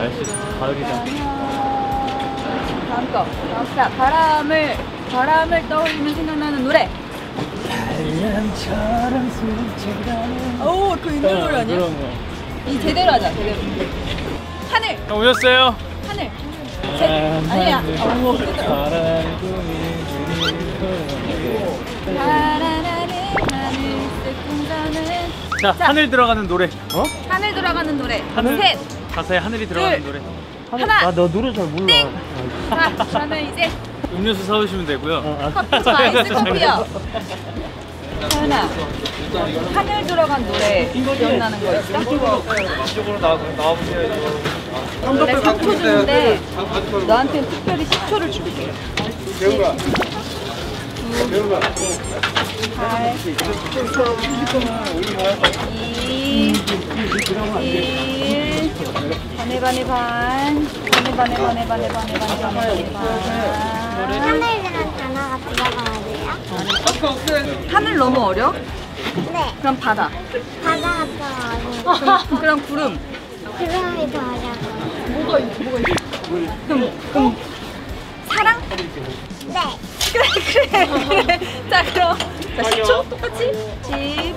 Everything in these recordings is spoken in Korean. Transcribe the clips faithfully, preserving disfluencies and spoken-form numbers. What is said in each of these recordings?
날씨 가을이다. 다음 거. 자, 바람을 바람을 떠올리면 생각나는 노래. 바람처럼 스쳐가는. 오, 그 있는 노래 아니야? 그런 거. 이 제대로 하자, 제대로. 하늘. 형 오셨어요? 하늘. 제, 아니야. 어머, 바람이 바라라는 하늘색 공간은. 자, 자. 하늘 들어가는 노래. 어? 하늘 들어가는 노래. 하늘? 셋. 가사에 하늘이 들어가는 둘. 노래. 하나. 아, 너 노래 잘 몰라. 땡. 자, 저는 이제 음료수 사오시면 되고요. 커피, 저 아이스 커피요. 하나. 하늘 들어간 노래 기억나는 거 있어? 이쪽으로 나와 나와보세요. 원래 삼 초 주는데 너한테는 특별히 십 초를 줄게. 배우가 배우가 팔, 이, 일, 반에 반에 반, 반에 반에 반에 반에 반에 반에 반에 반. 하늘이라는 단어가 들어가야 돼요? 하늘 너무 어려? 네. 그럼 바다. 바다가 더 어려워. 그럼 구름. 구름이 더 어려워. 뭐가 있, 뭐가 있어? 그럼, 그럼 사랑? 네. 그래 그래 그래. 자 그럼 자 십 초 똑같이 십.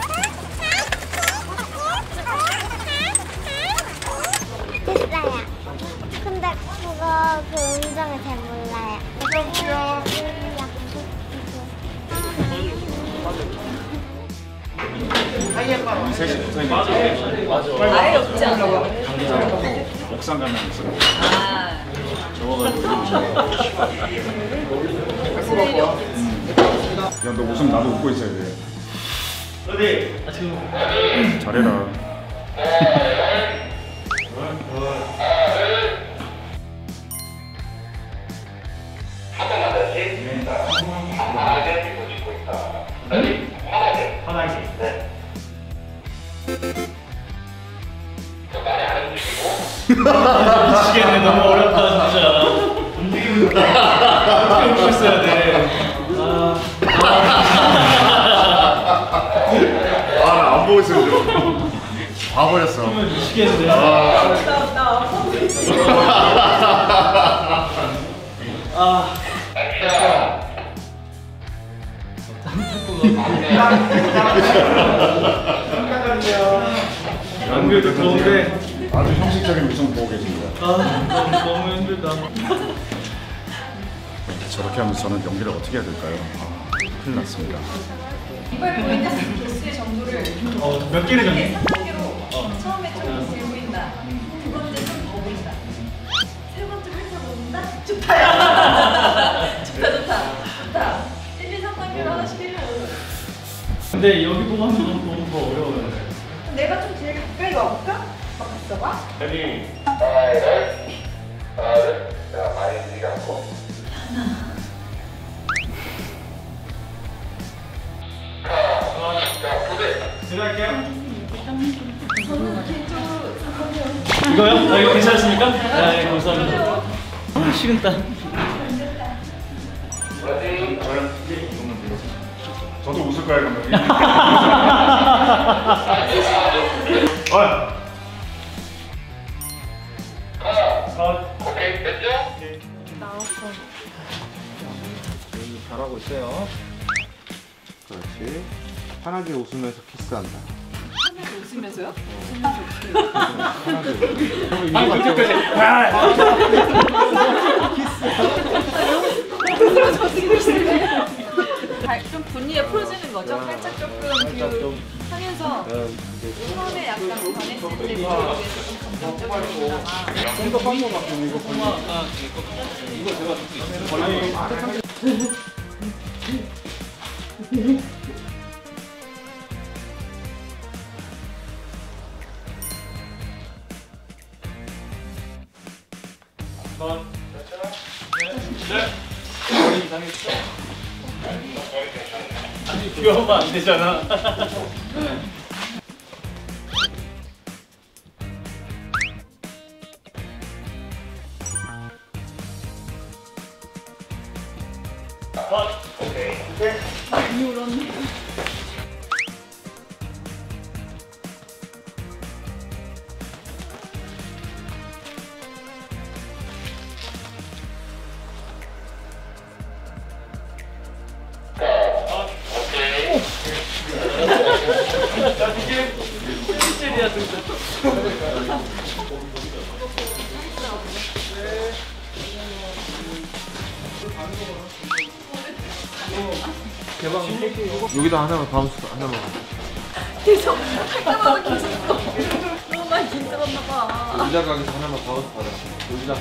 됐어요. 근데 그거 그 음정을 잘 몰라요. 셋이 고생이 아예 없지 않아. 옥상 가면 있어. 아. 야, 너 웃으면 나도 웃고 있어야 돼. 어디? 아, 지금 잘해라. 화나게. 네. 미치겠네. 너무 어렵다 진짜. 움직이고 어떻게 웃고 있어야 돼. 아, 나 안 보고 있으면 좀 봐버렸어. 미치겠네. 아. 안 그래도 더운데. 아주 형식적인 미션 보고 계십니다. 아, 너무, 너무 힘들다. 저렇게 하면 저는 연기를 어떻게 해야 될까요? 아, 큰일 났습니다. 이번에 보인다 개수의 정도를 어, 몇 개를 정해? 삼 단계로 처음에 좀 덜 보인다. 두 번째 좀 더 보인다. 세 번째 훑어 보인다. 좋다. 좋다 좋다 좋다. 일, 이, 삼 단계로 하나씩 해주고. 근데 여기 보고 하면 너무 더 어려워요. 내가 좀 제일 가까이 와볼까? 막 있어봐. 여기. 들어갈게요. 이거요? 아, 이거 괜찮습니까? 네, 감사합니다. 아, 식은땀. 저도 웃을 거예요, 감독님. 어. 오케이, 됐죠? 잘하고 있어요. 그렇지. 환하게 웃으면서 키스한다. 하면서 웃으면서요? 환하게 웃으면서. 아, 그때까지. 좀 분위기가 풀어지는 거죠? 살짝 조금 그 하면서 처음에 약간 반했을 때 위해서 좀 감정적으로 좀더 한번 같은 이거 보니. 아, 이거 제가 머리 이상했어? 아니, 귀여우면 안 되잖아. 찔찔이야 진짜. 여기다 하나만 바운스 하나만. 계속 할 때마다 계속 써. 너무 많이 힘들었나 봐. 놀이장 가게에서 하나만 바운스 받아. 놀이장.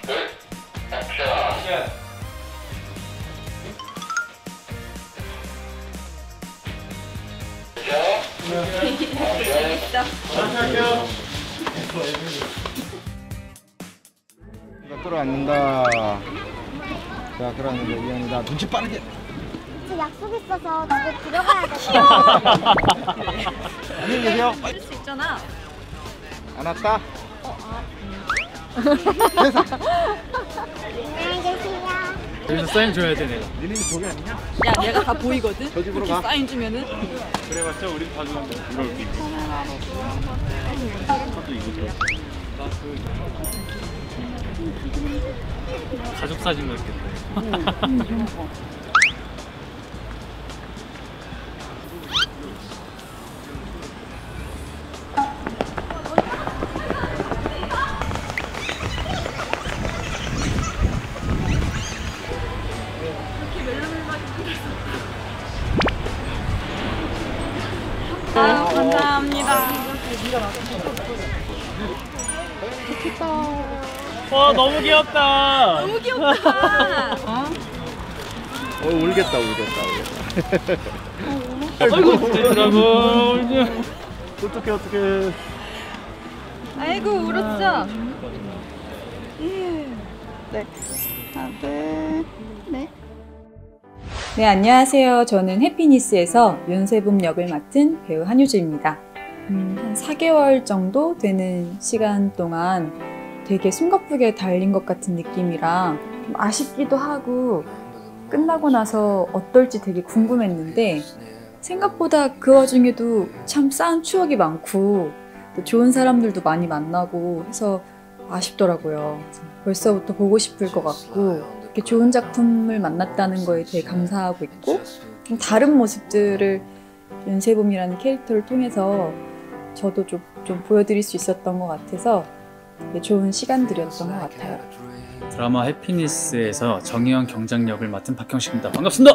재밌어. 자, 끌어안는다. 자, 끌어안는다. 이현이다. 눈치 빠르게. 저 약속 있어서 집에 들어가야 돼. 안녕히 계세요. 할 수 있잖아. 안 왔다. 안녕히 계세요. 여기서 사인 줘야 돼 내가. 니네 저기 아니냐? 야, 얘가 다 보이거든. 저 집으로 이렇게 가. 사인 주면은. 그래봤자 우린 다 주는데. 이걸 이렇게. 저도 이거 줘. 가족 사진 넣겠네. 아유, 감사합니다. 와 너무 귀엽다. 너무 귀엽다. 어? 어, 울겠다, 울겠다, 울겠다. 아이고 됐다고. 어떡해, 어떡해. 아이고, 울었어. 네. 하나, 둘, 네. 네, 안녕하세요. 저는 해피니스에서 윤세붐 역을 맡은 배우 한유주입니다. 음, 한 사 개월 정도 되는 시간 동안 되게 숨가쁘게 달린 것 같은 느낌이라 좀 아쉽기도 하고 끝나고 나서 어떨지 되게 궁금했는데 생각보다 그 와중에도 참 쌓은 추억이 많고 또 좋은 사람들도 많이 만나고 해서 아쉽더라고요. 벌써부터 보고 싶을 것 같고 이렇게 좋은 작품을 만났다는 거에 되게 감사하고 있고 좀 다른 모습들을 윤세붐이라는 캐릭터를 통해서 저도 좀, 좀 보여드릴 수 있었던 것 같아서 되게 좋은 시간들이었던 것 같아요. 드라마 해피니스에서 정혜영 경장 역을 맡은 박형식입니다. 반갑습니다.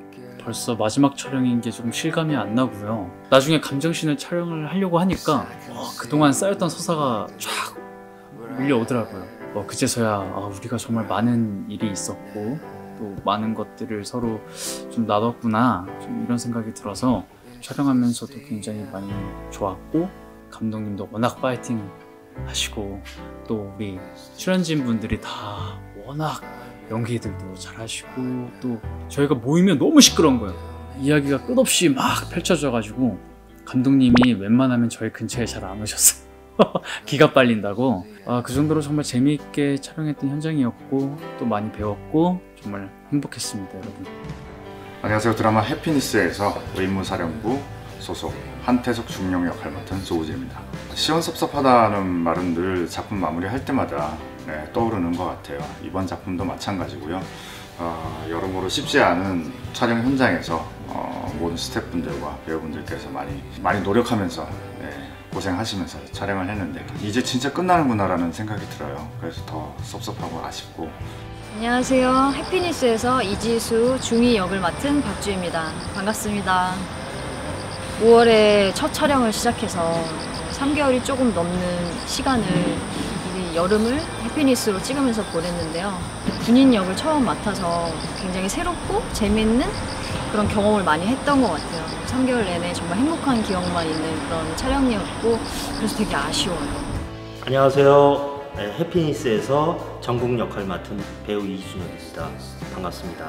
벌써 마지막 촬영인 게 조금 실감이 안 나고요. 나중에 감정씬을 촬영을 하려고 하니까 와, 그동안 쌓였던 서사가 쫙 밀려오더라고요. 어, 그제서야 아, 우리가 정말 많은 일이 있었고 또 많은 것들을 서로 좀 나눴구나 좀 이런 생각이 들어서 촬영하면서도 굉장히 많이 좋았고 감독님도 워낙 파이팅 하시고 또 우리 출연진 분들이 다 워낙 연기들도 잘하시고 또 저희가 모이면 너무 시끄러운 거예요. 이야기가 끝없이 막 펼쳐져가지고 감독님이 웬만하면 저희 근처에 잘 안 오셨어요. 기가 빨린다고. 아, 그 정도로 정말 재미있게 촬영했던 현장이었고 또 많이 배웠고 정말 행복했습니다, 여러분. 안녕하세요. 드라마 해피니스에서 의무사령부 소속 한태석 중령 역할 맡은 조우재입니다. 시원섭섭하다는 말은 늘 작품 마무리할 때마다 네, 떠오르는 것 같아요. 이번 작품도 마찬가지고요. 어, 여러모로 쉽지 않은 촬영 현장에서 어, 모든 스태프분들과 배우분들께서 많이 많이 노력하면서 네, 고생하시면서 촬영을 했는데 이제 진짜 끝나는구나 라는 생각이 들어요. 그래서 더 섭섭하고 아쉽고. 안녕하세요. 해피니스에서 이지수 중이 역을 맡은 박주희입니다. 반갑습니다. 오월에 첫 촬영을 시작해서 삼 개월이 조금 넘는 시간을 이 여름을 해피니스로 찍으면서 보냈는데요. 군인 역을 처음 맡아서 굉장히 새롭고 재밌는 그런 경험을 많이 했던 것 같아요. 삼 개월 내내 정말 행복한 기억만 있는 그런 촬영이었고 그래서 되게 아쉬워요. 안녕하세요. 네, 해피니스에서 정국 역할 맡은 배우 이준혁입니다. 반갑습니다.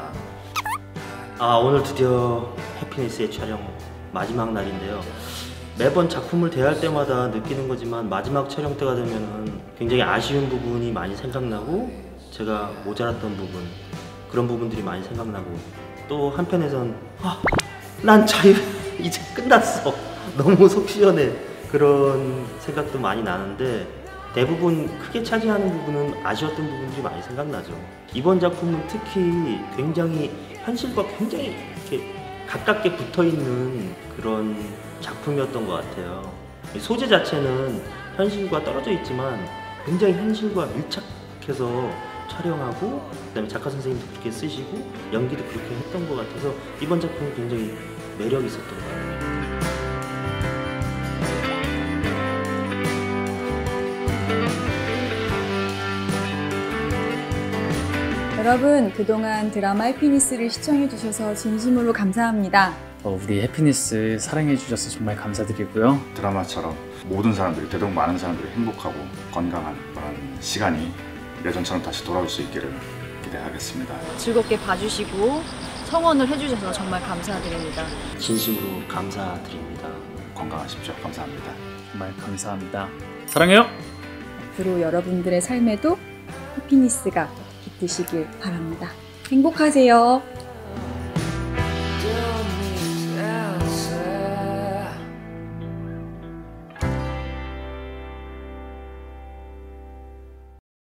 아, 오늘 드디어 해피니스의 촬영 마지막 날인데요. 매번 작품을 대할 때마다 느끼는 거지만 마지막 촬영 때가 되면 굉장히 아쉬운 부분이 많이 생각나고 제가 모자랐던 부분 그런 부분들이 많이 생각나고 또 한편에선 아, 난 자유 이제 끝났어 너무 속 시원해 그런 생각도 많이 나는데 대부분 크게 차지하는 부분은 아쉬웠던 부분들이 많이 생각나죠. 이번 작품은 특히 굉장히 현실과 굉장히 이렇게 가깝게 붙어 있는 그런 작품이었던 것 같아요. 소재 자체는 현실과 떨어져 있지만 굉장히 현실과 밀착해서 촬영하고 그다음에 작가 선생님도 그렇게 쓰시고 연기도 그렇게 했던 것 같아서 이번 작품은 굉장히 매력이 있었던 것 같아요. 여러분, 그동안 드라마 해피니스를 시청해주셔서 진심으로 감사합니다. 어, 우리 해피니스 사랑해주셔서 정말 감사드리고요. 드라마처럼 모든 사람들이, 되도록 많은 사람들이 행복하고 건강한 그런 시간이 예전처럼 다시 돌아올 수 있기를 기대하겠습니다. 즐겁게 봐주시고 성원을 해주셔서 정말 감사드립니다. 진심으로 감사드립니다. 건강하십시오. 감사합니다. 정말 감사합니다. 사랑해요. 앞으로 여러분들의 삶에도 해피니스가 깃드시길 바랍니다. 행복하세요.